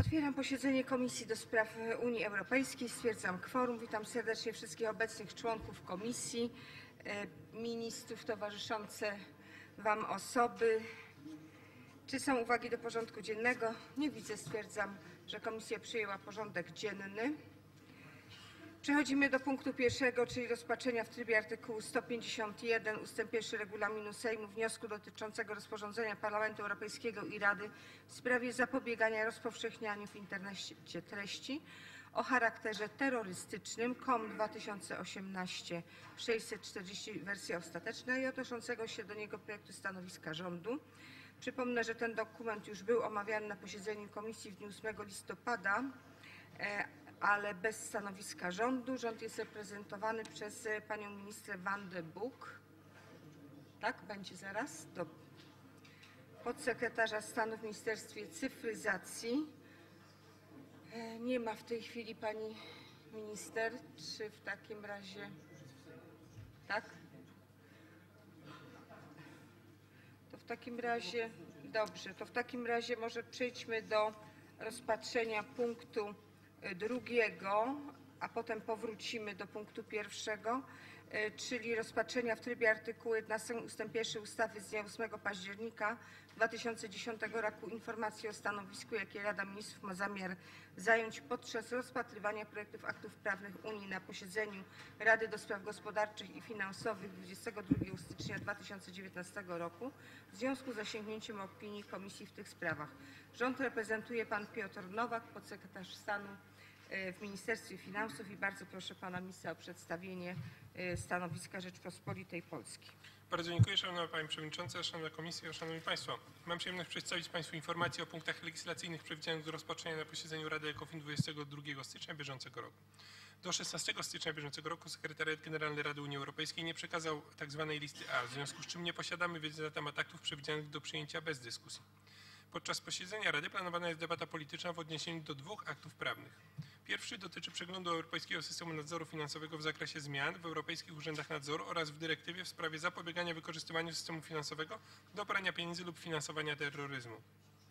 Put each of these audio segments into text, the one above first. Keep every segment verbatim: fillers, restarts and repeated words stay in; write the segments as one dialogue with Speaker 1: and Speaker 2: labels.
Speaker 1: Otwieram posiedzenie Komisji do Spraw Unii Europejskiej. Stwierdzam kworum. Witam serdecznie wszystkich obecnych członków komisji, ministrów, towarzyszące Wam osoby. Czy są uwagi do porządku dziennego? Nie widzę. Stwierdzam, że komisja przyjęła porządek dzienny. Przechodzimy do punktu pierwszego, czyli rozpatrzenia w trybie artykułu sto pięćdziesiąt jeden ustęp pierwszy regulaminu Sejmu wniosku dotyczącego rozporządzenia Parlamentu Europejskiego i Rady w sprawie zapobiegania rozpowszechnianiu w internecie treści o charakterze terrorystycznym C O M dwa tysiące osiemnaście sześćset czterdzieści wersja ostateczna i odnoszącego się do niego projektu stanowiska rządu. Przypomnę, że ten dokument już był omawiany na posiedzeniu komisji w dniu ósmego listopada, ale bez stanowiska rządu. Rząd jest reprezentowany przez panią minister Van de Boek. Tak, będzie zaraz. Do podsekretarza stanu w Ministerstwie Cyfryzacji. Nie ma w tej chwili pani minister. Czy w takim razie... Tak? To w takim razie... Dobrze, to w takim razie może przejdźmy do rozpatrzenia punktu drugiego, a potem powrócimy do punktu pierwszego, czyli rozpatrzenia w trybie artykułu jedenastego ustęp pierwszy ustawy z dnia ósmego października dwa tysiące dziesiątego roku informacji o stanowisku, jakie Rada Ministrów ma zamiar zająć podczas rozpatrywania projektów aktów prawnych Unii na posiedzeniu Rady do Spraw Gospodarczych i Finansowych dwudziestego drugiego stycznia dwa tysiące dziewiętnastego roku w związku z zasięgnięciem opinii Komisji w tych sprawach. Rząd reprezentuje pan Piotr Nowak, podsekretarz stanu w Ministerstwie Finansów, i bardzo proszę pana ministra o przedstawienie stanowiska Rzeczpospolitej Polskiej.
Speaker 2: Bardzo dziękuję, szanowna pani przewodnicząca, szanowna komisja, szanowni państwo. Mam przyjemność przedstawić państwu informację o punktach legislacyjnych przewidzianych do rozpatrzenia na posiedzeniu Rady ECOFIN dwudziestego drugiego stycznia bieżącego roku. Do szesnastego stycznia bieżącego roku Sekretariat Generalny Rady Unii Europejskiej nie przekazał tzw. listy A, w związku z czym nie posiadamy wiedzy na temat aktów przewidzianych do przyjęcia bez dyskusji. Podczas posiedzenia Rady planowana jest debata polityczna w odniesieniu do dwóch aktów prawnych. Pierwszy dotyczy przeglądu Europejskiego Systemu Nadzoru Finansowego w zakresie zmian w europejskich urzędach nadzoru oraz w dyrektywie w sprawie zapobiegania wykorzystywaniu systemu finansowego do prania pieniędzy lub finansowania terroryzmu.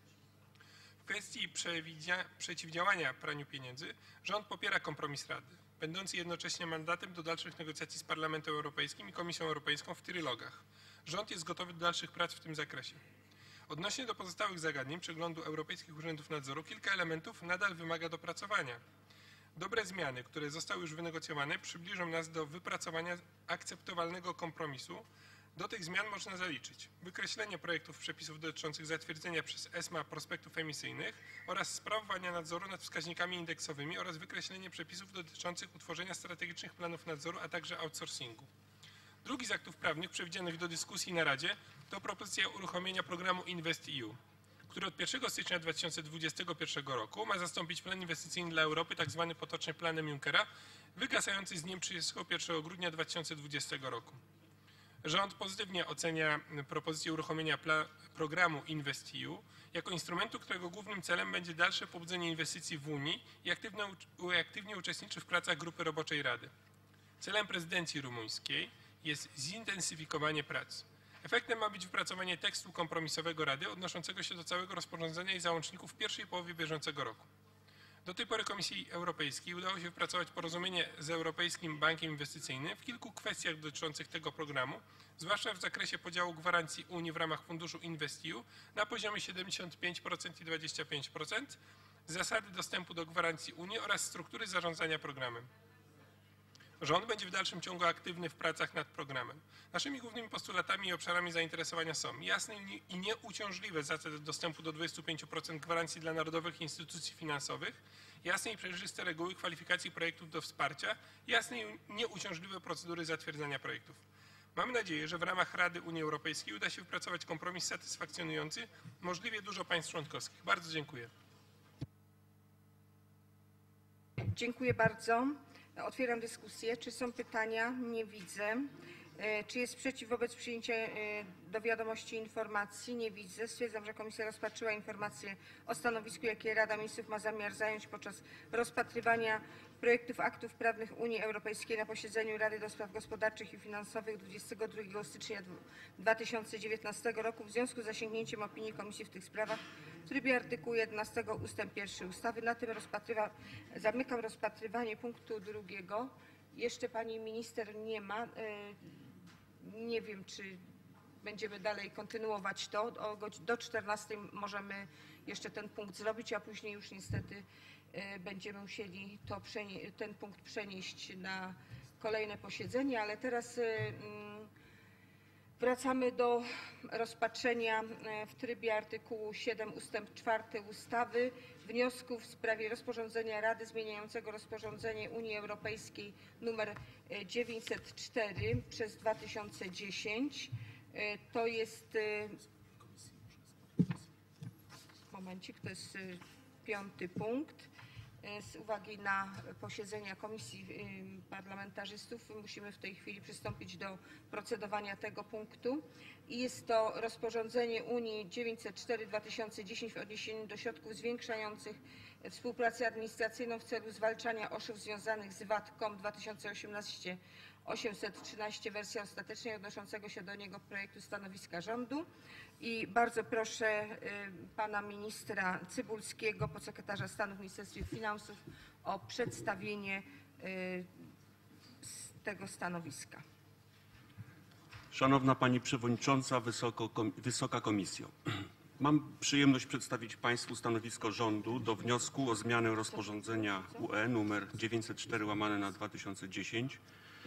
Speaker 2: W kwestii przeciwdziałania praniu pieniędzy rząd popiera kompromis Rady, będący jednocześnie mandatem do dalszych negocjacji z Parlamentem Europejskim i Komisją Europejską w trylogach. Rząd jest gotowy do dalszych prac w tym zakresie. Odnośnie do pozostałych zagadnień przeglądu Europejskich Urzędów Nadzoru kilka elementów nadal wymaga dopracowania. Dobre zmiany, które zostały już wynegocjowane, przybliżą nas do wypracowania akceptowalnego kompromisu. Do tych zmian można zaliczyć wykreślenie projektów przepisów dotyczących zatwierdzenia przez ESMA prospektów emisyjnych oraz sprawowania nadzoru nad wskaźnikami indeksowymi oraz wykreślenie przepisów dotyczących utworzenia strategicznych planów nadzoru, a także outsourcingu. Drugi z aktów prawnych przewidzianych do dyskusji na Radzie to propozycja uruchomienia programu InvestEU, który od pierwszego stycznia dwa tysiące dwudziestego pierwszego roku ma zastąpić plan inwestycyjny dla Europy, tzw. potocznie planem Junckera, wygasający z dniem trzydziestego pierwszego grudnia dwa tysiące dwudziestego roku. Rząd pozytywnie ocenia propozycję uruchomienia programu InvestEU jako instrumentu, którego głównym celem będzie dalsze pobudzenie inwestycji w Unii i aktywne, aktywnie uczestniczy w pracach grupy roboczej Rady. Celem prezydencji rumuńskiej jest zintensyfikowanie prac. Efektem ma być wypracowanie tekstu kompromisowego Rady odnoszącego się do całego rozporządzenia i załączników w pierwszej połowie bieżącego roku. Do tej pory Komisji Europejskiej udało się wypracować porozumienie z Europejskim Bankiem Inwestycyjnym w kilku kwestiach dotyczących tego programu, zwłaszcza w zakresie podziału gwarancji Unii w ramach funduszu InvestEU na poziomie siedemdziesiąt pięć procent i dwadzieścia pięć procent, zasady dostępu do gwarancji Unii oraz struktury zarządzania programem. Rząd będzie w dalszym ciągu aktywny w pracach nad programem. Naszymi głównymi postulatami i obszarami zainteresowania są jasne i nieuciążliwe zasady dostępu do dwudziestu pięciu procent gwarancji dla narodowych instytucji finansowych, jasne i przejrzyste reguły kwalifikacji projektów do wsparcia, jasne i nieuciążliwe procedury zatwierdzania projektów. Mamy nadzieję, że w ramach Rady Unii Europejskiej uda się wypracować kompromis satysfakcjonujący możliwie dużo państw członkowskich. Bardzo dziękuję.
Speaker 1: Dziękuję bardzo. Otwieram dyskusję. Czy są pytania? Nie widzę. Czy jest sprzeciw wobec przyjęcia do wiadomości informacji? Nie widzę. Stwierdzam, że komisja rozpatrzyła informację o stanowisku, jakie Rada Ministrów ma zamiar zająć podczas rozpatrywania projektów aktów prawnych Unii Europejskiej na posiedzeniu Rady do Spraw Gospodarczych i Finansowych dwudziestego drugiego stycznia dwa tysiące dziewiętnastego roku w związku z zasięgnięciem opinii Komisji w tych sprawach. w trybie artykułu jedenastego ustęp pierwszy ustawy. Na tym rozpatrywa, zamykam rozpatrywanie punktu drugiego. Jeszcze pani minister nie ma. Nie wiem, czy będziemy dalej kontynuować to. Do czternastej możemy jeszcze ten punkt zrobić, a później już niestety będziemy musieli to, ten punkt przenieść na kolejne posiedzenie, ale teraz wracamy do rozpatrzenia w trybie artykułu siedem ustęp czwarty ustawy wniosków w sprawie rozporządzenia Rady zmieniającego rozporządzenie Unii Europejskiej nr dziewięćset cztery przez dwa tysiące dziesięć. To jest momencik, to jest piąty punkt. Z uwagi na posiedzenia komisji parlamentarzystów musimy w tej chwili przystąpić do procedowania tego punktu. I jest to rozporządzenie Unii dziewięćset cztery dwa tysiące dziesięć w odniesieniu do środków zwiększających współpracę administracyjną w celu zwalczania oszustw związanych z V A T C O M dwa tysiące osiemnaście osiemset trzynaście wersja ostatecznej odnoszącego się do niego projektu stanowiska rządu. I bardzo proszę pana ministra Cybulskiego, podsekretarza stanu w Ministerstwie Finansów, o przedstawienie tego stanowiska.
Speaker 3: Szanowna Pani Przewodnicząca, Wysoko, Wysoka Komisjo. Mam przyjemność przedstawić Państwu stanowisko rządu do wniosku o zmianę rozporządzenia U E nr dziewięćset cztery łamane na dwa tysiące dziesięć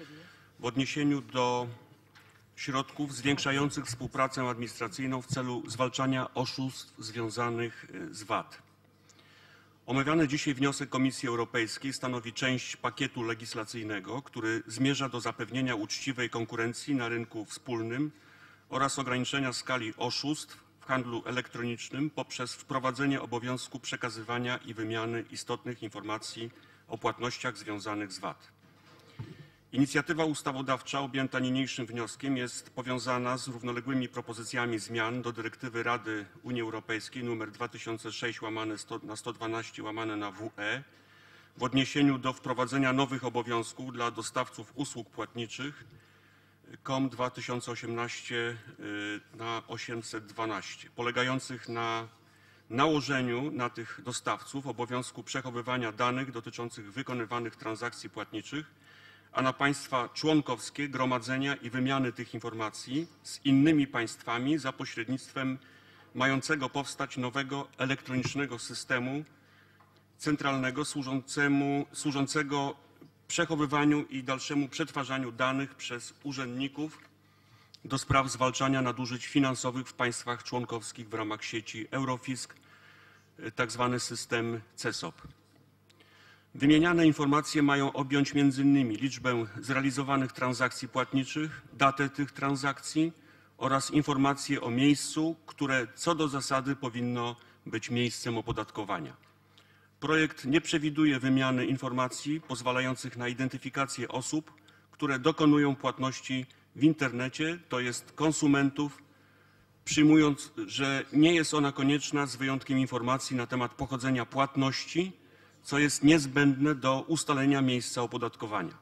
Speaker 3: w odniesieniu do środków zwiększających współpracę administracyjną w celu zwalczania oszustw związanych z V A T. Omawiany dzisiaj wniosek Komisji Europejskiej stanowi część pakietu legislacyjnego, który zmierza do zapewnienia uczciwej konkurencji na rynku wspólnym oraz ograniczenia skali oszustw w handlu elektronicznym poprzez wprowadzenie obowiązku przekazywania i wymiany istotnych informacji o płatnościach związanych z V A T. Inicjatywa ustawodawcza objęta niniejszym wnioskiem jest powiązana z równoległymi propozycjami zmian do dyrektywy Rady Unii Europejskiej nr dwa tysiące sześć łamane na sto dwanaście łamane na W E w odniesieniu do wprowadzenia nowych obowiązków dla dostawców usług płatniczych C O M dwa tysiące osiemnaście na osiemset dwanaście, polegających na nałożeniu na tych dostawców obowiązku przechowywania danych dotyczących wykonywanych transakcji płatniczych, a na państwa członkowskie gromadzenia i wymiany tych informacji z innymi państwami za pośrednictwem mającego powstać nowego elektronicznego systemu centralnego służącemu, służącego przechowywaniu i dalszemu przetwarzaniu danych przez urzędników do spraw zwalczania nadużyć finansowych w państwach członkowskich w ramach sieci Eurofisk, tzw. system C E S O P. Wymieniane informacje mają objąć między innymi liczbę zrealizowanych transakcji płatniczych, datę tych transakcji oraz informacje o miejscu, które co do zasady powinno być miejscem opodatkowania. Projekt nie przewiduje wymiany informacji pozwalających na identyfikację osób, które dokonują płatności w internecie, to jest konsumentów, przyjmując, że nie jest ona konieczna z wyjątkiem informacji na temat pochodzenia płatności, co jest niezbędne do ustalenia miejsca opodatkowania.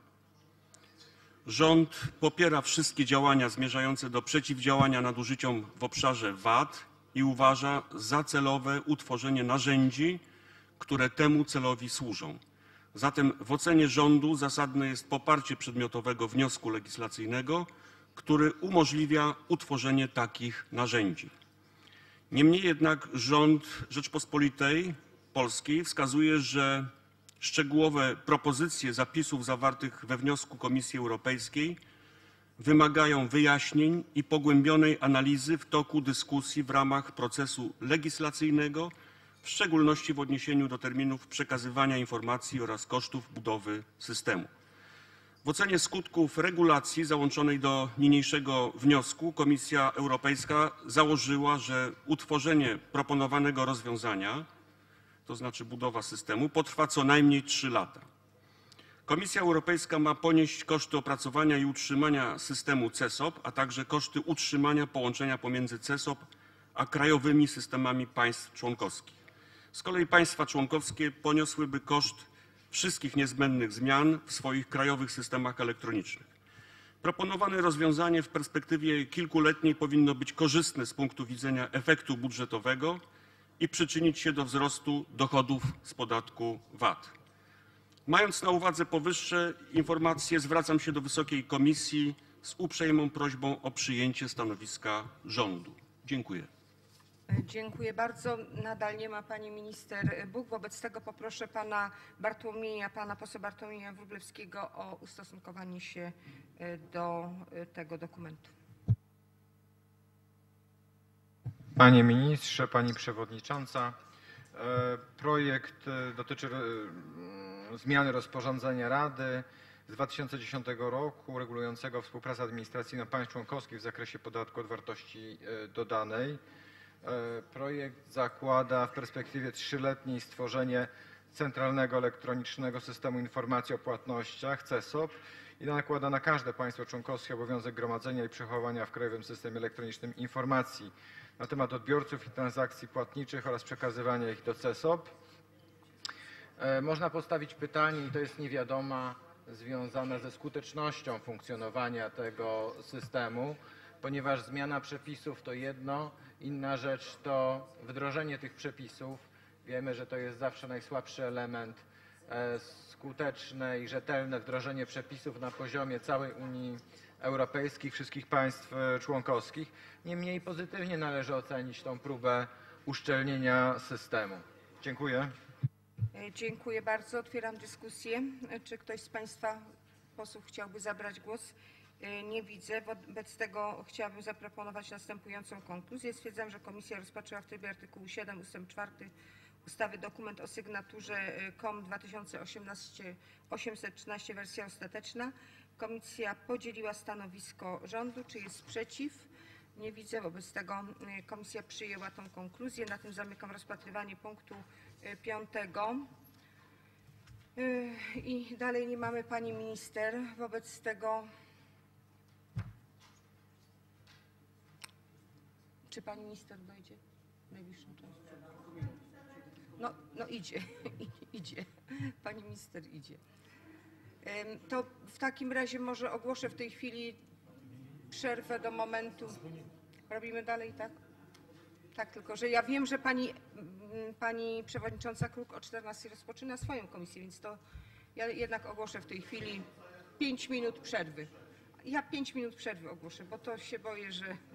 Speaker 3: Rząd popiera wszystkie działania zmierzające do przeciwdziałania nadużyciom w obszarze V A T i uważa za celowe utworzenie narzędzi, które temu celowi służą. Zatem w ocenie rządu zasadne jest poparcie przedmiotowego wniosku legislacyjnego, który umożliwia utworzenie takich narzędzi. Niemniej jednak rząd Rzeczpospolitej Polskiej wskazuje, że szczegółowe propozycje zapisów zawartych we wniosku Komisji Europejskiej wymagają wyjaśnień i pogłębionej analizy w toku dyskusji w ramach procesu legislacyjnego, w szczególności w odniesieniu do terminów przekazywania informacji oraz kosztów budowy systemu. W ocenie skutków regulacji załączonej do niniejszego wniosku Komisja Europejska założyła, że utworzenie proponowanego rozwiązania, to znaczy budowa systemu, potrwa co najmniej trzy lata. Komisja Europejska ma ponieść koszty opracowania i utrzymania systemu C E S O P, a także koszty utrzymania połączenia pomiędzy C E S O P a krajowymi systemami państw członkowskich. Z kolei państwa członkowskie poniosłyby koszt wszystkich niezbędnych zmian w swoich krajowych systemach elektronicznych. Proponowane rozwiązanie w perspektywie kilkuletniej powinno być korzystne z punktu widzenia efektu budżetowego i przyczynić się do wzrostu dochodów z podatku V A T. Mając na uwadze powyższe informacje, zwracam się do Wysokiej Komisji z uprzejmą prośbą o przyjęcie stanowiska rządu. Dziękuję.
Speaker 1: Dziękuję bardzo. Nadal nie ma pani minister Buk. Wobec tego poproszę pana Bartłomieja, pana posła Bartłomieja Wróblewskiego o ustosunkowanie się do tego dokumentu.
Speaker 4: Panie ministrze, pani przewodnicząca, projekt dotyczy zmiany rozporządzenia Rady z dwa tysiące dziesiątego roku regulującego współpracę administracyjną państw członkowskich w zakresie podatku od wartości dodanej. Projekt zakłada w perspektywie trzyletniej stworzenie Centralnego Elektronicznego Systemu Informacji o Płatnościach C E S O P i nakłada na każde państwo członkowskie obowiązek gromadzenia i przechowywania w Krajowym Systemie Elektronicznym informacji na temat odbiorców i transakcji płatniczych oraz przekazywania ich do C E S O P. Można postawić pytanie, i to jest niewiadoma, związane ze skutecznością funkcjonowania tego systemu, ponieważ zmiana przepisów to jedno, inna rzecz to wdrożenie tych przepisów. Wiemy, że to jest zawsze najsłabszy element. Skuteczne i rzetelne wdrożenie przepisów na poziomie całej Unii Europejskiej, wszystkich państw członkowskich. Niemniej pozytywnie należy ocenić tą próbę uszczelnienia systemu. Dziękuję.
Speaker 1: Dziękuję bardzo. Otwieram dyskusję. Czy ktoś z państwa posłów chciałby zabrać głos? Nie widzę. Wobec tego chciałabym zaproponować następującą konkluzję. Stwierdzam, że komisja rozpatrzyła w trybie artykułu siedem ustęp czwarty ustawy dokument o sygnaturze K O M dwa tysiące osiemnaście osiemset trzynaście wersja ostateczna. Komisja podzieliła stanowisko rządu. Czy jest sprzeciw? Nie widzę. Wobec tego komisja przyjęła tą konkluzję. Na tym zamykam rozpatrywanie punktu piątego. I dalej nie mamy pani minister. Wobec tego czy pani minister dojdzie w najbliższym czasie? No, no idzie, idzie. Pani minister idzie. To w takim razie może ogłoszę w tej chwili przerwę do momentu. Robimy dalej, tak? Tak, tylko że ja wiem, że pani, pani przewodnicząca Kruk o czternastej rozpoczyna swoją komisję, więc to ja jednak ogłoszę w tej chwili pięć minut przerwy. Ja pięć minut przerwy ogłoszę, bo to się boję, że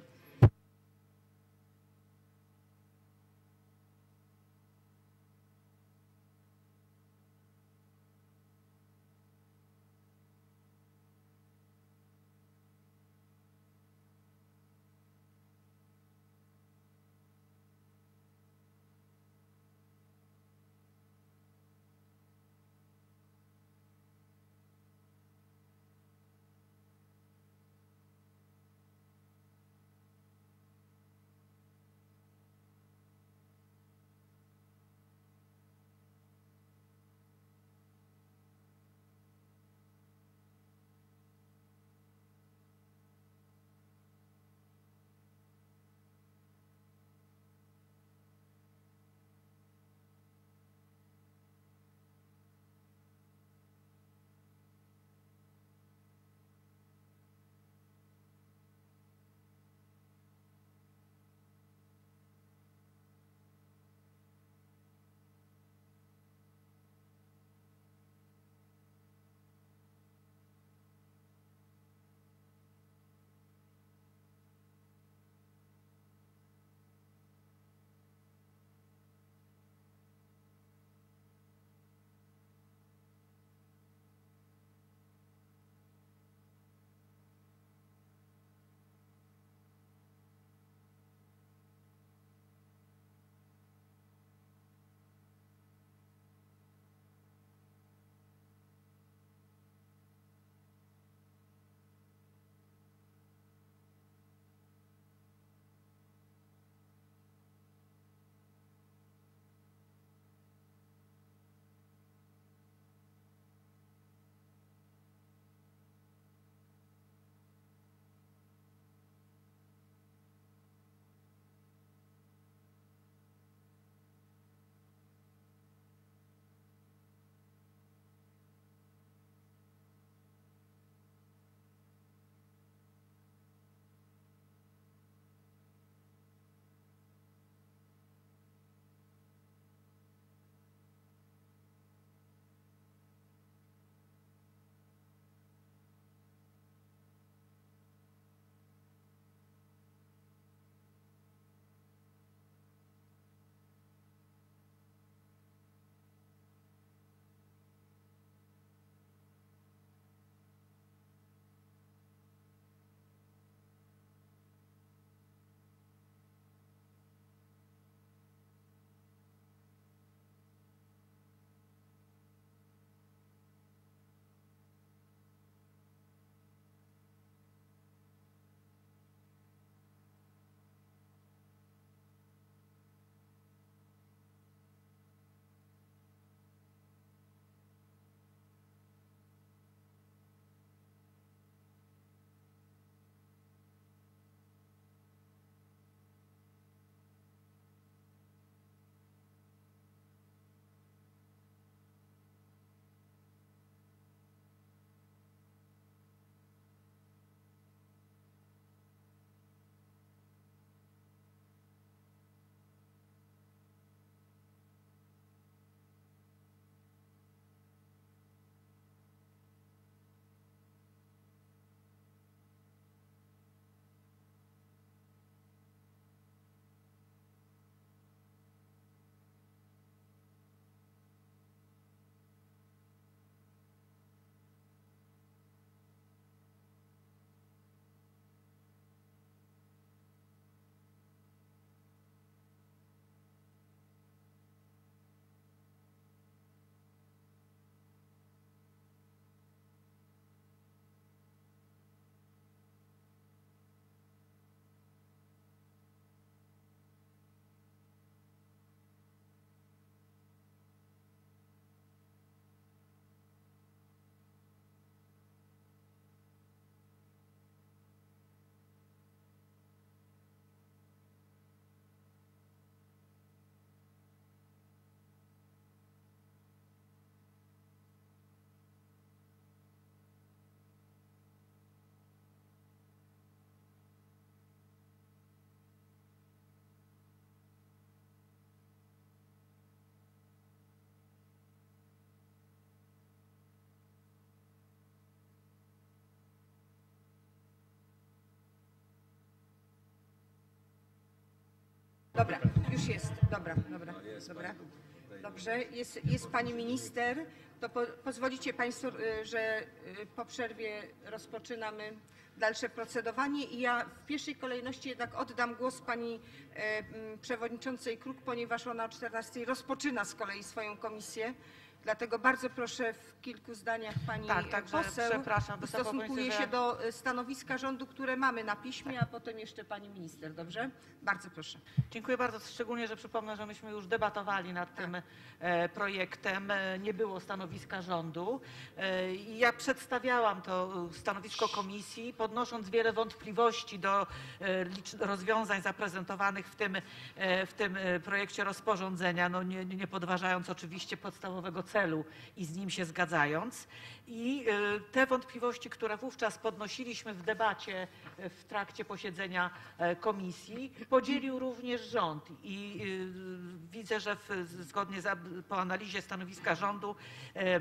Speaker 1: Dobra, już jest. Dobra, dobra, dobra. Dobrze, jest, jest pani minister. To po, pozwolicie państwo, y, że y, po przerwie rozpoczynamy dalsze procedowanie i ja w pierwszej kolejności jednak oddam głos pani y, y, przewodniczącej Kruk, ponieważ ona o czternastej rozpoczyna z kolei swoją komisję. Dlatego bardzo proszę w kilku zdaniach pani
Speaker 5: Tak, także
Speaker 1: poseł
Speaker 5: przepraszam, Wysoką
Speaker 1: ustosunkuje
Speaker 5: Komisję,
Speaker 1: się
Speaker 5: że-
Speaker 1: do stanowiska rządu, które mamy na piśmie, a potem jeszcze pani minister. Dobrze? Bardzo proszę.
Speaker 5: Dziękuję bardzo, szczególnie, że przypomnę, że myśmy już debatowali nad tym e, projektem. E, Nie było stanowiska rządu. E, i Ja przedstawiałam to stanowisko komisji, podnosząc wiele wątpliwości do e, licz- rozwiązań zaprezentowanych w tym, e, w tym e, projekcie rozporządzenia, no nie, nie podważając oczywiście podstawowego celu i z nim się zgadzając. I e, te wątpliwości, które wówczas podnosiliśmy w debacie e, w trakcie posiedzenia e, komisji, podzielił również rząd i y, widzę, że w, zgodnie z, po analizie stanowiska rządu y, y,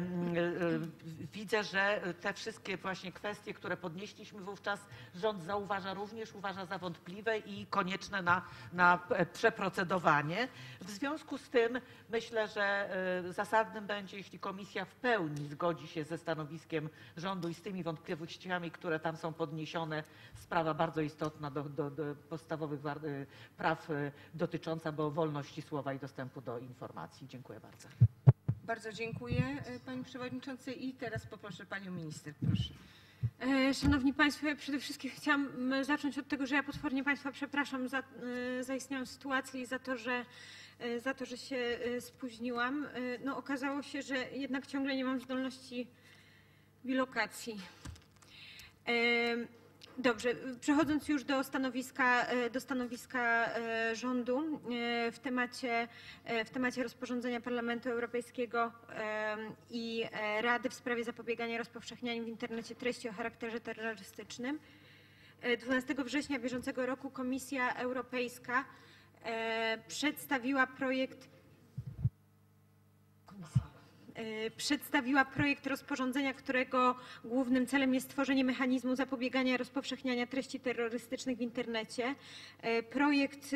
Speaker 5: widzę, że te wszystkie właśnie kwestie, które podnieśliśmy wówczas, rząd zauważa również, uważa za wątpliwe i konieczne na, na przeprocedowanie. W związku z tym myślę, że y, zasadnym będzie, jeśli komisja w pełni zgodzi się ze stanowiskiem rządu i z tymi wątpliwościami, które tam są podniesione, sprawa bardzo istotna do, do, do podstawowych war- praw y, dotycząca bo wolności słowa i dostępu do informacji. Dziękuję bardzo.
Speaker 1: Bardzo dziękuję y, pani przewodniczącej i teraz poproszę panią minister. Proszę.
Speaker 6: E, Szanowni Państwo, ja przede wszystkim chciałam m, zacząć od tego, że ja potwornie Państwa przepraszam za e, zaistniałą sytuację i za to, że, e, za to, że się e, spóźniłam. E, No, okazało się, że jednak ciągle nie mam zdolności bilokacji. E, Dobrze, przechodząc już do stanowiska, e, do stanowiska e, rządu e, w temacie, e, w temacie rozporządzenia Parlamentu Europejskiego e, i e, Rady w sprawie zapobiegania rozpowszechnianiu w internecie treści o charakterze terrorystycznym. E, dwunastego września bieżącego roku Komisja Europejska e, przedstawiła projekt e, przedstawiła projekt rozporządzenia, którego głównym celem jest stworzenie mechanizmu zapobiegania rozpowszechniania treści terrorystycznych w internecie. E, Projekt, e,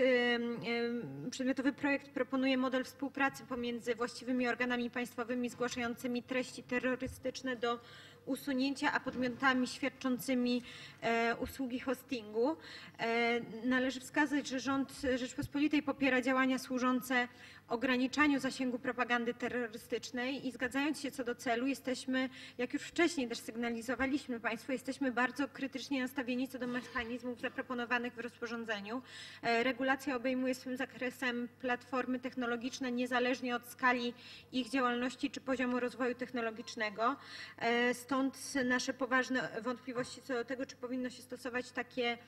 Speaker 6: e, przedmiotowy projekt proponuje model współpracy pomiędzy właściwymi organami państwowymi zgłaszającymi treści terrorystyczne do usunięcia, a podmiotami świadczącymi e, usługi hostingu. E, należy wskazać, że rząd Rzeczpospolitej popiera działania służące ograniczaniu zasięgu propagandy terrorystycznej i zgadzając się co do celu, jesteśmy, jak już wcześniej też sygnalizowaliśmy Państwu, jesteśmy bardzo krytycznie nastawieni co do mechanizmów zaproponowanych w rozporządzeniu. E, regulacja obejmuje swym zakresem platformy technologiczne niezależnie od skali ich działalności czy poziomu rozwoju technologicznego. E, stąd nasze poważne wątpliwości co do tego, czy powinno się stosować takie,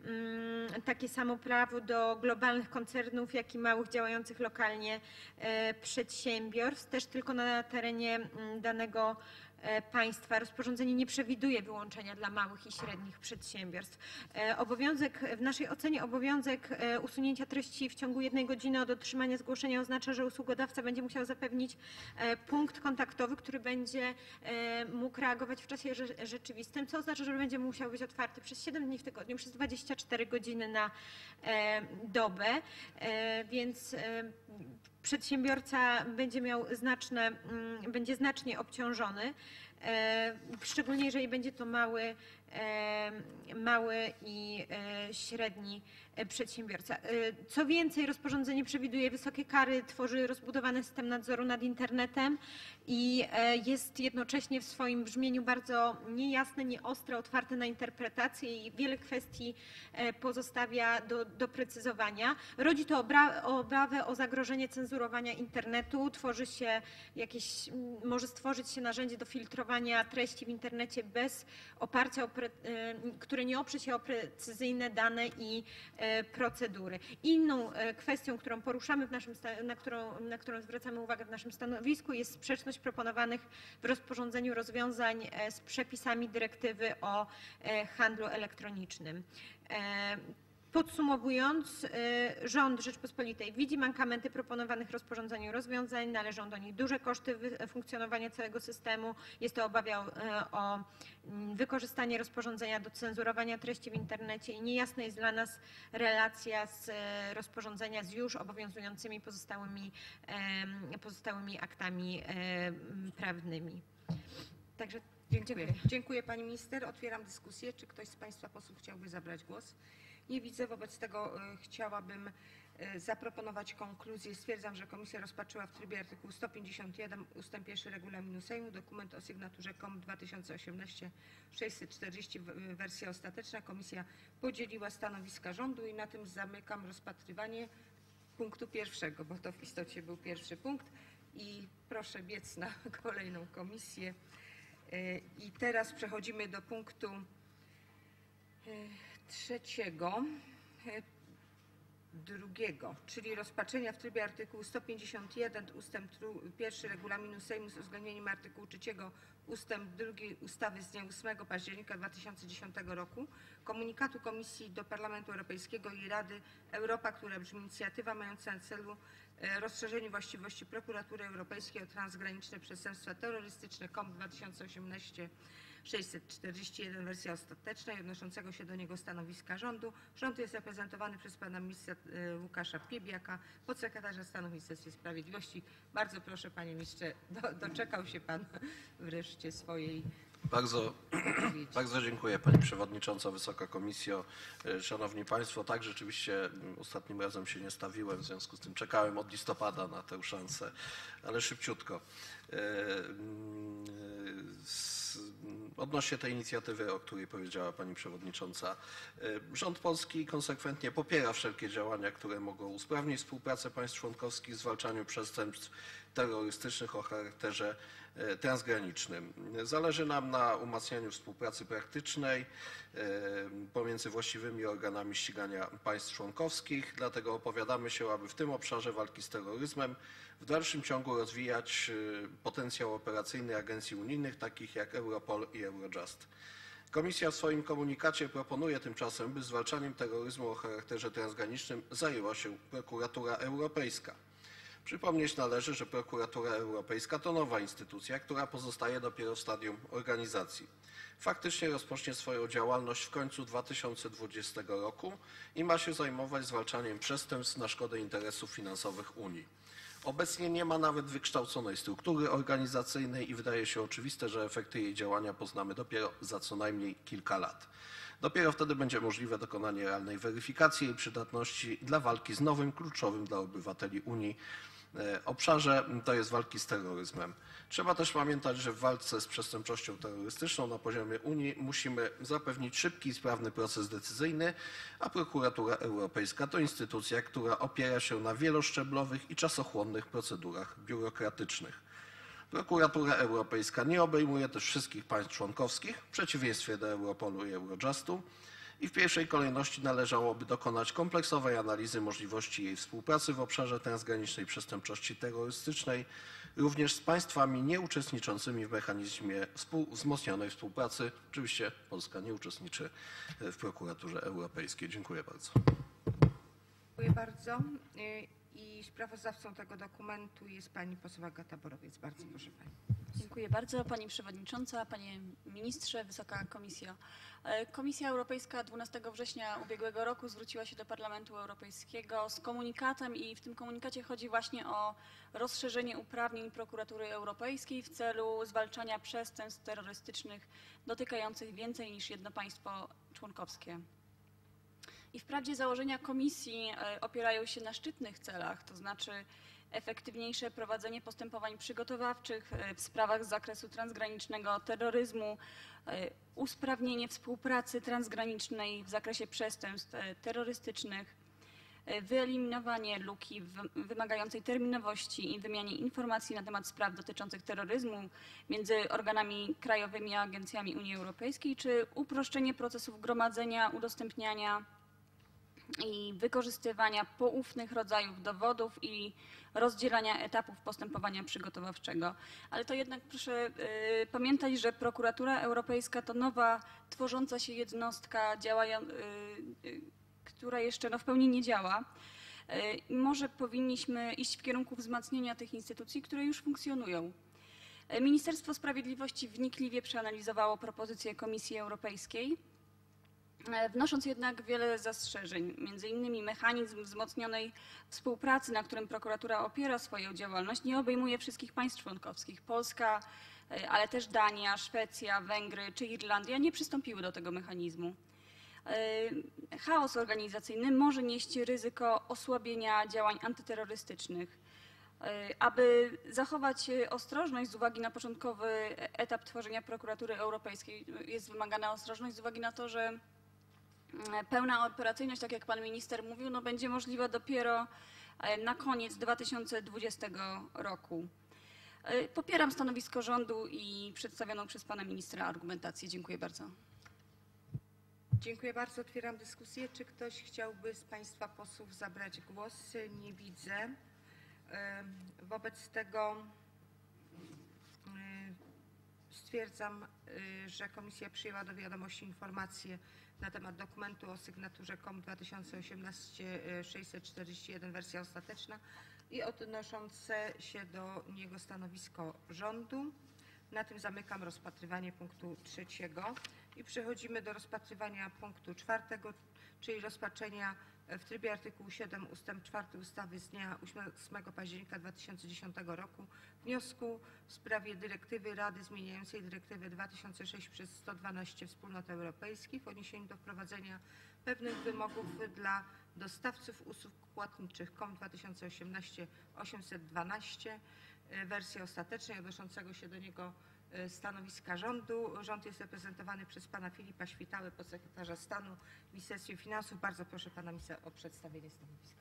Speaker 6: mm, takie samo prawo do globalnych koncernów, jak i małych działających lokalnie e, przedsiębiorstw, też tylko na terenie mm, danego e, państwa. Rozporządzenie nie przewiduje wyłączenia dla małych i średnich przedsiębiorstw. E, Obowiązek, w naszej ocenie obowiązek e, usunięcia treści w ciągu jednej godziny od otrzymania zgłoszenia oznacza, że usługodawca będzie musiał zapewnić e, punkt kontaktowy, który będzie e, mógł reagować w czasie rze- rzeczywistym, co oznacza, że będzie musiał być otwarty przez siedem dni w tygodniu, przez dwadzieścia cztery godziny na e, dobę, e, więc e, przedsiębiorca będzie miał znaczne, mm, będzie znacznie obciążony, e, szczególnie jeżeli będzie to mały, e, mały i e, średni e, przedsiębiorca. E, Co więcej, rozporządzenie przewiduje wysokie kary, tworzy rozbudowany system nadzoru nad internetem i e, jest jednocześnie w swoim brzmieniu bardzo niejasne, nieostre, otwarte na interpretację i wiele kwestii e, pozostawia do doprecyzowania. Rodzi to obra- obawę o zagrożenie cenzurowania internetu, tworzy się jakieś, m, może stworzyć się narzędzie do filtrowania treści w internecie bez oparcia, o pre, e, które nie oprze się o precyzyjne dane i e, procedury. Inną e, kwestią, którą poruszamy w naszym, sta- na którą, na którą zwracamy uwagę w naszym stanowisku, jest sprzeczność proponowanych w rozporządzeniu rozwiązań e, z przepisami dyrektywy o e, handlu elektronicznym. E, Podsumowując, rząd Rzeczpospolitej widzi mankamenty proponowanych rozporządzeniu rozwiązań, należą do nich duże koszty funkcjonowania całego systemu. Jest to obawiał o wykorzystanie rozporządzenia do cenzurowania treści w internecie i niejasna jest dla nas relacja z rozporządzenia z już obowiązującymi pozostałymi, pozostałymi aktami prawnymi. Także
Speaker 1: Dziękuję.
Speaker 6: dziękuję.
Speaker 1: Dziękuję pani minister. Otwieram dyskusję. Czy ktoś z państwa posłów chciałby zabrać głos? Nie widzę, wobec tego y, chciałabym y, zaproponować konkluzję. Stwierdzam, że komisja rozpatrzyła w trybie artykułu sto pięćdziesiąt jeden ustęp pierwszy regulaminu Sejmu dokument o sygnaturze kom dwa tysiące osiemnaście sześćset czterdzieści wersja ostateczna. Komisja podzieliła stanowiska rządu i na tym zamykam rozpatrywanie punktu pierwszego, bo to w istocie był pierwszy punkt i proszę biec na kolejną komisję. Y, I teraz przechodzimy do punktu y, trzeciego, drugiego, czyli rozpatrzenia w trybie artykułu sto pięćdziesiąt jeden ustęp pierwszy regulaminu Sejmu z uwzględnieniem artykułu trzeciego ustęp drugi ustawy z dnia ósmego października dwa tysiące dziesiątego roku komunikatu Komisji do Parlamentu Europejskiego i Rady Europa, która brzmi: inicjatywa mająca na celu rozszerzenie właściwości Prokuratury Europejskiej o transgraniczne przestępstwa terrorystyczne kom dwa tysiące osiemnaście sześćset czterdzieści jeden wersja ostateczna i odnoszącego się do niego stanowiska rządu. Rząd jest reprezentowany przez pana ministra Łukasza Piebiaka, podsekretarza stanu w Ministerstwie Sprawiedliwości. Bardzo proszę, panie ministrze, do, doczekał się pan wreszcie swojej
Speaker 7: Bardzo, bardzo dziękuję pani przewodnicząca, Wysoka Komisjo, szanowni państwo. Tak, rzeczywiście ostatnim razem się nie stawiłem, w związku z tym czekałem od listopada na tę szansę, ale szybciutko. Odnośnie tej inicjatywy, o której powiedziała pani przewodnicząca, rząd polski konsekwentnie popiera wszelkie działania, które mogą usprawnić współpracę państw członkowskich w zwalczaniu przestępstw terrorystycznych o charakterze transgranicznym. Zależy nam na umacnianiu współpracy praktycznej pomiędzy właściwymi organami ścigania państw członkowskich, dlatego opowiadamy się, aby w tym obszarze walki z terroryzmem w dalszym ciągu rozwijać potencjał operacyjny agencji unijnych, takich jak Europol i Eurojust. Komisja w swoim komunikacie proponuje tymczasem, by zwalczaniem terroryzmu o charakterze transgranicznym zajęła się Prokuratura Europejska. Przypomnieć należy, że Prokuratura Europejska to nowa instytucja, która pozostaje dopiero w stadium organizacji. Faktycznie rozpocznie swoją działalność w końcu dwa tysiące dwudziestego roku i ma się zajmować zwalczaniem przestępstw na szkodę interesów finansowych Unii. Obecnie nie ma nawet wykształconej struktury organizacyjnej i wydaje się oczywiste, że efekty jej działania poznamy dopiero za co najmniej kilka lat. Dopiero wtedy będzie możliwe dokonanie realnej weryfikacji jej przydatności dla walki z nowym, kluczowym dla obywateli Unii obszarze, to jest walki z terroryzmem. Trzeba też pamiętać, że w walce z przestępczością terrorystyczną na poziomie Unii musimy zapewnić szybki i sprawny proces decyzyjny, a Prokuratura Europejska to instytucja, która opiera się na wieloszczeblowych i czasochłonnych procedurach biurokratycznych. Prokuratura Europejska nie obejmuje też wszystkich państw członkowskich, w przeciwieństwie do Europolu i Eurojustu, i w pierwszej kolejności należałoby dokonać kompleksowej analizy możliwości jej współpracy w obszarze transgranicznej przestępczości terrorystycznej, również z państwami nieuczestniczącymi w mechanizmie współ- wzmocnionej współpracy. Oczywiście Polska nie uczestniczy w Prokuraturze Europejskiej. Dziękuję bardzo.
Speaker 1: Dziękuję bardzo. I sprawozdawcą tego dokumentu jest pani poseł Agata Borowiec. Bardzo proszę pani.
Speaker 8: Dziękuję bardzo. Pani Przewodnicząca, Panie Ministrze, Wysoka Komisjo. Komisja Europejska dwunastego września ubiegłego roku zwróciła się do Parlamentu Europejskiego z komunikatem i w tym komunikacie chodzi właśnie o rozszerzenie uprawnień Prokuratury Europejskiej w celu zwalczania przestępstw terrorystycznych dotykających więcej niż jedno państwo członkowskie. I wprawdzie założenia Komisji opierają się na szczytnych celach, to znaczy efektywniejsze prowadzenie postępowań przygotowawczych w sprawach z zakresu transgranicznego terroryzmu, usprawnienie współpracy transgranicznej w zakresie przestępstw terrorystycznych, wyeliminowanie luki wymagającej terminowości i wymianie informacji na temat spraw dotyczących terroryzmu między organami krajowymi a agencjami Unii Europejskiej, czy uproszczenie procesów gromadzenia, udostępniania i wykorzystywania poufnych rodzajów dowodów i rozdzielania etapów postępowania przygotowawczego. Ale to jednak proszę y, pamiętać, że Prokuratura Europejska to nowa, tworząca się jednostka działająca, y, y, która jeszcze no, w pełni nie działa. I może powinniśmy iść w kierunku wzmacniania tych instytucji, które już funkcjonują. Ministerstwo Sprawiedliwości wnikliwie przeanalizowało propozycje Komisji Europejskiej, wnosząc jednak wiele zastrzeżeń, między innymi mechanizm wzmocnionej współpracy, na którym prokuratura opiera swoją działalność, nie obejmuje wszystkich państw członkowskich. Polska, ale też Dania, Szwecja, Węgry czy Irlandia nie przystąpiły do tego mechanizmu. Chaos organizacyjny może nieść ryzyko osłabienia działań antyterrorystycznych. Aby zachować ostrożność z uwagi na początkowy etap tworzenia prokuratury europejskiej, jest wymagana ostrożność z uwagi na to, że pełna operacyjność, tak jak pan minister mówił, no będzie możliwa dopiero na koniec dwa tysiące dwudziestego roku. Popieram stanowisko rządu i przedstawioną przez pana ministra argumentację. Dziękuję bardzo.
Speaker 1: Dziękuję bardzo. Otwieram dyskusję. Czy ktoś chciałby z państwa posłów zabrać głos? Nie widzę. Wobec tego stwierdzam, że komisja przyjęła do wiadomości informację na temat dokumentu o sygnaturze kom dwa tysiące osiemnaście sześćset czterdzieści jeden wersja ostateczna i odnoszące się do niego stanowisko rządu. Na tym zamykam rozpatrywanie punktu trzeciego i przechodzimy do rozpatrywania punktu czwartego, czyli rozpatrzenia w trybie artykułu siedem ustęp czwarty ustawy z dnia ósmego października dwa tysiące dziesiątego roku wniosku w sprawie dyrektywy Rady zmieniającej dyrektywę dwa tysiące sześć przez sto dwanaście Wspólnot Europejskich w odniesieniu do wprowadzenia pewnych wymogów dla dostawców usług płatniczych kom dwa tysiące osiemnaście osiemset dwanaście wersji ostatecznej, odnoszącego się do niego stanowiska rządu. Rząd jest reprezentowany przez pana Filipa Świtałę, podsekretarza stanu w Ministerstwie Finansów. Bardzo proszę pana ministra o przedstawienie stanowiska.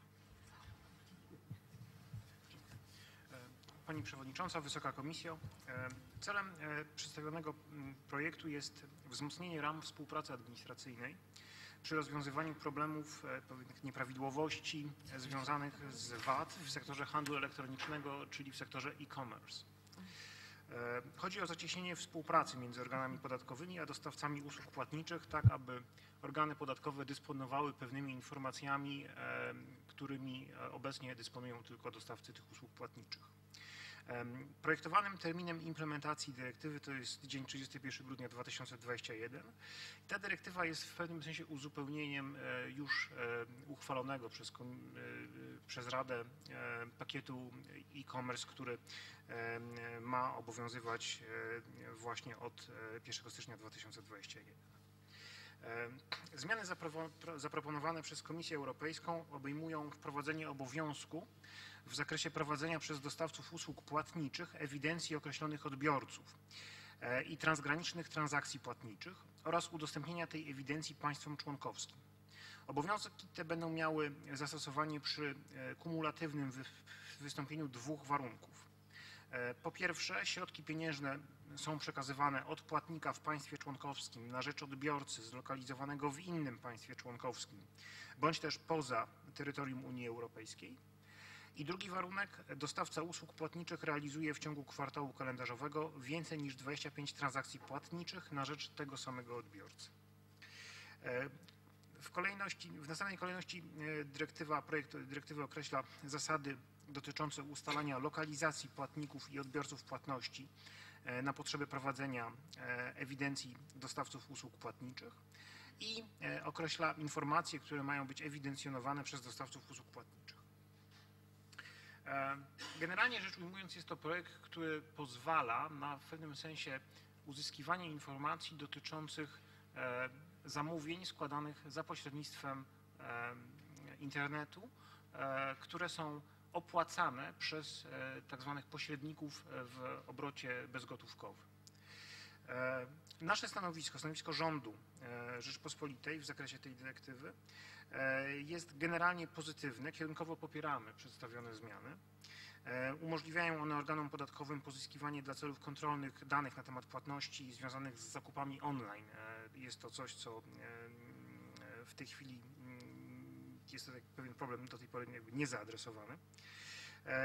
Speaker 9: Pani Przewodnicząca, Wysoka Komisjo, celem przedstawionego projektu jest wzmocnienie ram współpracy administracyjnej przy rozwiązywaniu problemów, pewnych nieprawidłowości związanych z V A T w sektorze handlu elektronicznego, czyli w sektorze e-commerce. Chodzi o zacieśnienie współpracy między organami podatkowymi a dostawcami usług płatniczych, tak aby organy podatkowe dysponowały pewnymi informacjami, którymi obecnie dysponują tylko dostawcy tych usług płatniczych. Projektowanym terminem implementacji dyrektywy to jest dzień trzydziestego pierwszego grudnia dwa tysiące dwudziestego pierwszego. Ta dyrektywa jest w pewnym sensie uzupełnieniem już uchwalonego przez, przez Radę pakietu e-commerce, który ma obowiązywać właśnie od pierwszego stycznia dwa tysiące dwudziestego pierwszego. Zmiany zaproponowane przez Komisję Europejską obejmują wprowadzenie obowiązku w zakresie prowadzenia przez dostawców usług płatniczych ewidencji określonych odbiorców i transgranicznych transakcji płatniczych oraz udostępnienia tej ewidencji państwom członkowskim. Obowiązki te będą miały zastosowanie przy kumulatywnym wystąpieniu dwóch warunków. Po pierwsze, środki pieniężne są przekazywane od płatnika w państwie członkowskim na rzecz odbiorcy zlokalizowanego w innym państwie członkowskim bądź też poza terytorium Unii Europejskiej. I drugi warunek, dostawca usług płatniczych realizuje w ciągu kwartału kalendarzowego więcej niż dwadzieścia pięć transakcji płatniczych na rzecz tego samego odbiorcy. W kolejności, w następnej kolejności dyrektywa, projekt dyrektywy określa zasady dotyczące ustalania lokalizacji płatników i odbiorców płatności na potrzeby prowadzenia ewidencji dostawców usług płatniczych i określa informacje, które mają być ewidencjonowane przez dostawców usług płatniczych. Generalnie rzecz ujmując, jest to projekt, który pozwala na w pewnym sensie uzyskiwanie informacji dotyczących zamówień składanych za pośrednictwem internetu, które są opłacane przez tak zwanych pośredników w obrocie bezgotówkowym. Nasze stanowisko, stanowisko rządu Rzeczypospolitej w zakresie tej dyrektywy jest generalnie pozytywne, kierunkowo popieramy przedstawione zmiany. Umożliwiają one organom podatkowym pozyskiwanie dla celów kontrolnych danych na temat płatności związanych z zakupami online. Jest to coś, co w tej chwili jest to pewien problem do tej pory niezaadresowany.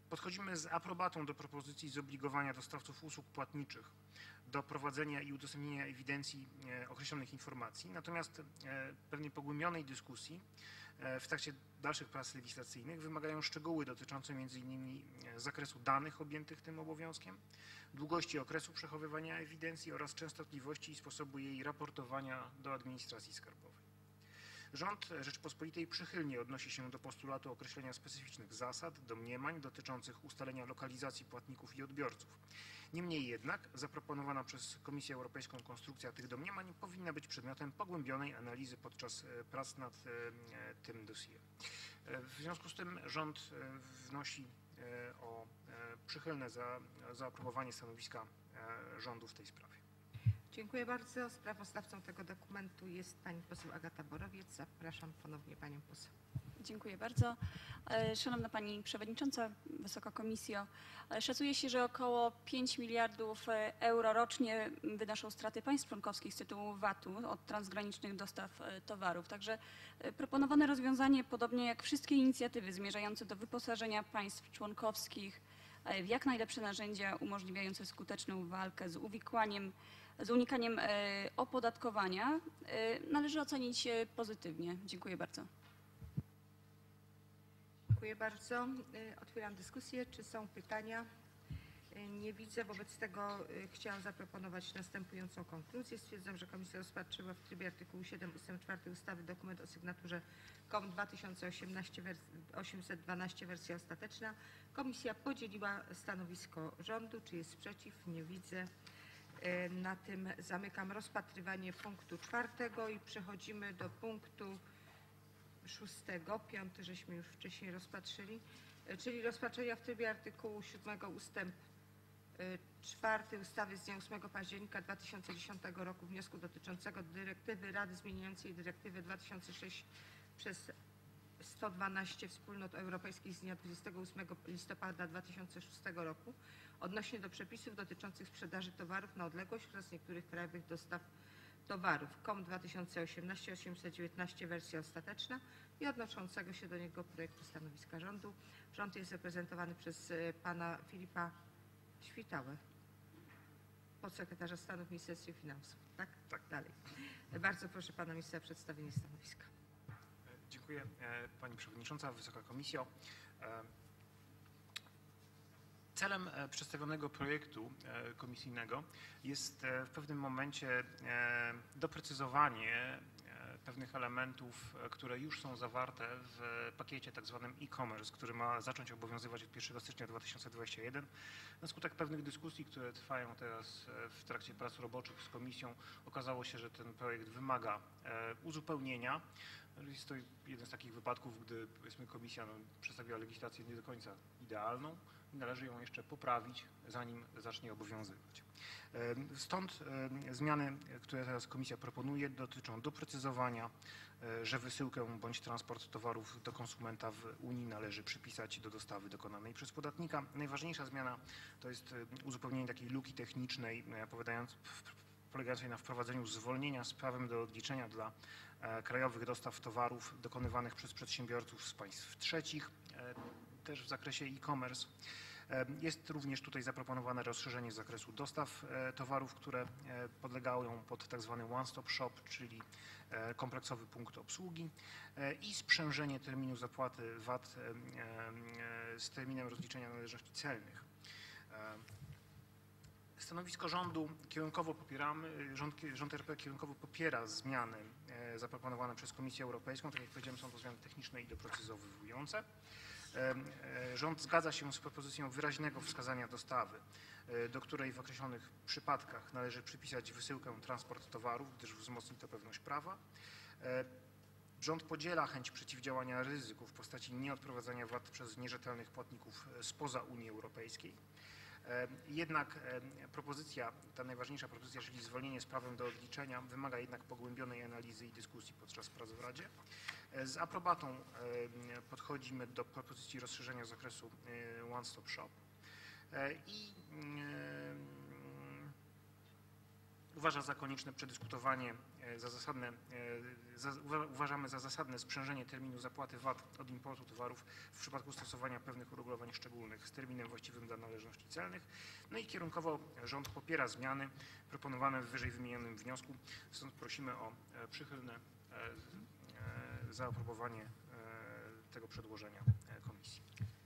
Speaker 9: Podchodzimy z aprobatą do propozycji zobligowania dostawców usług płatniczych do prowadzenia i udostępnienia ewidencji określonych informacji, natomiast pewnej pogłębionej dyskusji w trakcie dalszych prac legislacyjnych wymagają szczegóły dotyczące między innymi zakresu danych objętych tym obowiązkiem, długości okresu przechowywania ewidencji oraz częstotliwości i sposobu jej raportowania do administracji skarbowej. Rząd Rzeczypospolitej przychylnie odnosi się do postulatu określenia specyficznych zasad, domniemań dotyczących ustalenia lokalizacji płatników i odbiorców. Niemniej jednak zaproponowana przez Komisję Europejską konstrukcja tych domniemań powinna być przedmiotem pogłębionej analizy podczas prac nad tym dossier. W związku z tym rząd wnosi o przychylne za, zaaprobowanie stanowiska rządu w tej sprawie.
Speaker 1: Dziękuję bardzo. Sprawozdawcą tego dokumentu jest pani poseł Agata Borowiec. Zapraszam ponownie panią poseł.
Speaker 8: Dziękuję bardzo. Szanowna Pani Przewodnicząca, Wysoka Komisjo, szacuje się, że około pięć miliardów euro rocznie wynoszą straty państw członkowskich z tytułu V A T-u od transgranicznych dostaw towarów. Także proponowane rozwiązanie, podobnie jak wszystkie inicjatywy zmierzające do wyposażenia państw członkowskich w jak najlepsze narzędzia umożliwiające skuteczną walkę z uwikłaniem, z unikaniem opodatkowania, należy ocenić pozytywnie. Dziękuję bardzo.
Speaker 1: Dziękuję bardzo. Otwieram dyskusję. Czy są pytania? Nie widzę. Wobec tego chciałam zaproponować następującą konkluzję. Stwierdzam, że Komisja rozpatrzyła w trybie artykułu siedem ustęp czwarty ustawy dokument o sygnaturze K O M dwa tysiące osiemnaście osiemset dwanaście wersja ostateczna. Komisja podzieliła stanowisko rządu. Czy jest sprzeciw? Nie widzę. Na tym zamykam rozpatrywanie punktu czwartego i przechodzimy do punktu szóstego. Piąty żeśmy już wcześniej rozpatrzyli, czyli rozpatrzenia w trybie artykułu siódmego ustęp czwarty ustawy z dnia ósmego października dwa tysiące dziesiątego roku wniosku dotyczącego dyrektywy Rady zmieniającej dyrektywę dwa tysiące sześć przez sto dwanaście Wspólnot Europejskich z dnia dwudziestego ósmego listopada dwa tysiące szóstego roku odnośnie do przepisów dotyczących sprzedaży towarów na odległość oraz niektórych krajowych dostaw towarów K O M dwa tysiące osiemnaście osiemset dziewiętnaście wersja ostateczna i odnoszącego się do niego projektu stanowiska rządu. Rząd jest reprezentowany przez pana Filipa Świtałę, podsekretarza stanu w Ministerstwie Finansów. Tak?
Speaker 9: Tak.
Speaker 1: Dalej. Bardzo proszę pana ministra o przedstawienie stanowiska.
Speaker 9: Dziękuję Pani Przewodnicząca, Wysoka Komisjo. Celem przedstawionego projektu komisyjnego jest w pewnym momencie doprecyzowanie pewnych elementów, które już są zawarte w pakiecie tak zwanym e-commerce, który ma zacząć obowiązywać od pierwszego stycznia dwa tysiące dwudziestego pierwszego. Na skutek pewnych dyskusji, które trwają teraz w trakcie prac roboczych z Komisją, okazało się, że ten projekt wymaga uzupełnienia. Jest to jeden z takich wypadków, gdy powiedzmy Komisja no, przedstawiła legislację nie do końca idealną i należy ją jeszcze poprawić, zanim zacznie obowiązywać. Stąd zmiany, które teraz Komisja proponuje, dotyczą doprecyzowania, że wysyłkę bądź transport towarów do konsumenta w Unii należy przypisać do dostawy dokonanej przez podatnika. Najważniejsza zmiana to jest uzupełnienie takiej luki technicznej polegającej na wprowadzeniu zwolnienia z prawem do odliczenia dla krajowych dostaw towarów dokonywanych przez przedsiębiorców z państw trzecich, też w zakresie e-commerce. Jest również tutaj zaproponowane rozszerzenie zakresu dostaw towarów, które podlegają pod tak zwany one-stop shop, czyli kompleksowy punkt obsługi i sprzężenie terminu zapłaty V A T z terminem rozliczenia należności celnych. Stanowisko rządu kierunkowo popieramy, rząd, rząd R P kierunkowo popiera zmiany zaproponowane przez Komisję Europejską. Tak jak powiedziałem, są to zmiany techniczne i doprecyzowujące. Rząd zgadza się z propozycją wyraźnego wskazania dostawy, do której w określonych przypadkach należy przypisać wysyłkę, transport towarów, gdyż wzmocni to pewność prawa. Rząd podziela chęć przeciwdziałania ryzyku w postaci nieodprowadzania V A T przez nierzetelnych płatników spoza Unii Europejskiej. Jednak propozycja, ta najważniejsza propozycja, czyli zwolnienie z prawem do odliczenia, wymaga jednak pogłębionej analizy i dyskusji podczas prac w Radzie. Z aprobatą podchodzimy do propozycji rozszerzenia zakresu One Stop Shop i uważa za konieczne przedyskutowanie, za zasadne, za, uważamy za zasadne sprzężenie terminu zapłaty V A T od importu towarów w przypadku stosowania pewnych uregulowań szczególnych z terminem właściwym dla należności celnych. No i kierunkowo rząd popiera zmiany proponowane w wyżej wymienionym wniosku, stąd prosimy o przychylne zaaprobowanie tego przedłożenia komisji.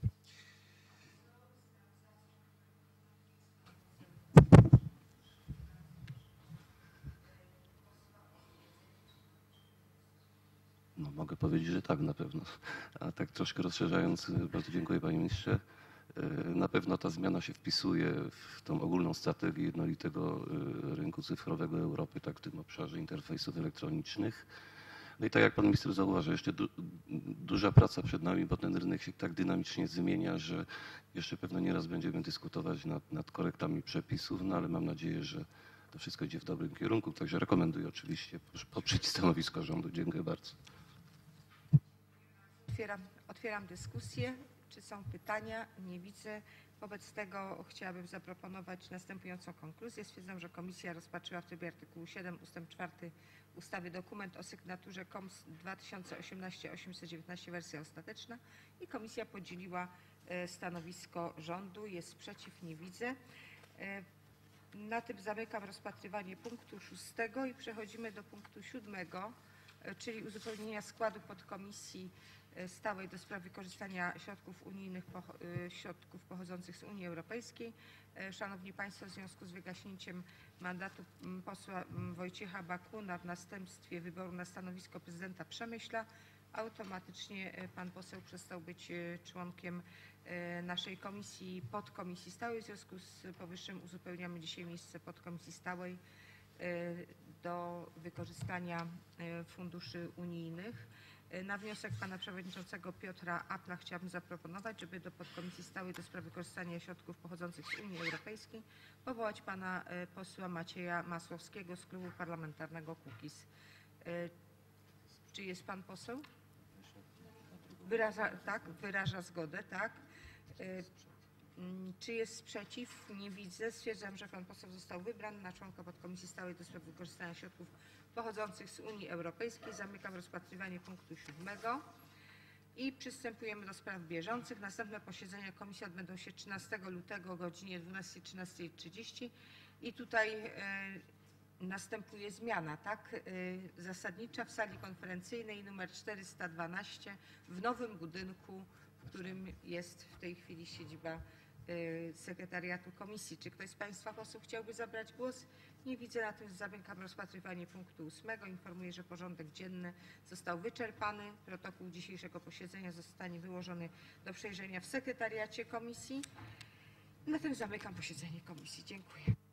Speaker 10: No, mogę powiedzieć, że tak, na pewno. A tak troszkę rozszerzając, bardzo dziękuję panie ministrze. Na pewno ta zmiana się wpisuje w tą ogólną strategię jednolitego rynku cyfrowego Europy, tak w tym obszarze interfejsów elektronicznych. No i tak jak pan minister zauważył, jeszcze du duża praca przed nami, bo ten rynek się tak dynamicznie zmienia, że jeszcze pewno nieraz będziemy dyskutować nad, nad korektami przepisów, no ale mam nadzieję, że to wszystko idzie w dobrym kierunku. Także rekomenduję oczywiście poprzeć stanowisko rządu. Dziękuję bardzo.
Speaker 1: Otwieram, otwieram dyskusję. Czy są pytania? Nie widzę. Wobec tego chciałabym zaproponować następującą konkluzję. Stwierdzam, że komisja rozpatrzyła w trybie artykułu siedem ustęp czwarty ustawy dokument o sygnaturze K O M S dwa tysiące osiemnaście osiemset dziewiętnaście wersja ostateczna i komisja podzieliła stanowisko rządu. Jest sprzeciw? Nie widzę. Na tym zamykam rozpatrywanie punktu szóstego i przechodzimy do punktu siódmego, czyli uzupełnienia składu podkomisji stałej do spraw wykorzystania środków unijnych, środków pochodzących z Unii Europejskiej. Szanowni Państwo, w związku z wygaśnięciem mandatu posła Wojciecha Bakuna w następstwie wyboru na stanowisko prezydenta Przemyśla, automatycznie pan poseł przestał być członkiem naszej komisji, podkomisji stałej. W związku z powyższym uzupełniamy dzisiaj miejsce podkomisji stałej do wykorzystania funduszy unijnych. Na wniosek pana przewodniczącego Piotra Apla chciałabym zaproponować, żeby do podkomisji stałej do spraw wykorzystania środków pochodzących z Unii Europejskiej powołać pana posła Macieja Masłowskiego z klubu parlamentarnego Kukiz. Czy jest pan poseł? Wyraża, tak, wyraża zgodę, tak. Czy jest sprzeciw? Nie widzę. Stwierdzam, że pan poseł został wybrany na członka podkomisji stałej do spraw wykorzystania środków pochodzących z Unii Europejskiej. Zamykam rozpatrywanie punktu siódmego i przystępujemy do spraw bieżących. Następne posiedzenia komisji odbędą się trzynastego lutego o godzinie dwunastej do trzynastej trzydzieści i tutaj e, następuje zmiana, tak, e, zasadnicza w sali konferencyjnej numer czterysta dwanaście w nowym budynku, w którym jest w tej chwili siedziba sekretariatu komisji. Czy ktoś z państwa posłów chciałby zabrać głos? Nie widzę. Na tym zamykam rozpatrywanie punktu ósmego. Informuję, że porządek dzienny został wyczerpany. Protokół dzisiejszego posiedzenia zostanie wyłożony do przejrzenia w sekretariacie komisji. Na tym zamykam posiedzenie komisji. Dziękuję.